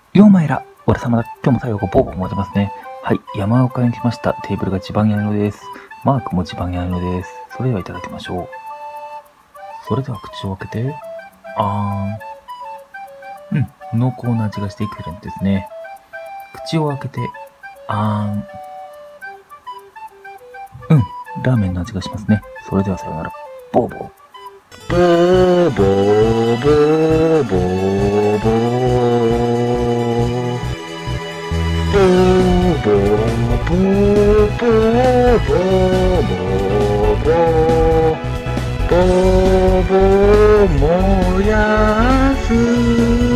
ようまいら、俺様だ。今日も最後ボーボー持てますね。はい、山岡に来ました。テーブルが地盤屋色です。マークも地盤屋色です。それではいただきましょう。それでは口を開けて、濃厚な味がしてくるんですね。口を開けて、ラーメンの味がしますね。それではさようなら。ボーボー。ボーボーボーボーボー。ボーボーボーボーボーボー。ボーボー燃やす。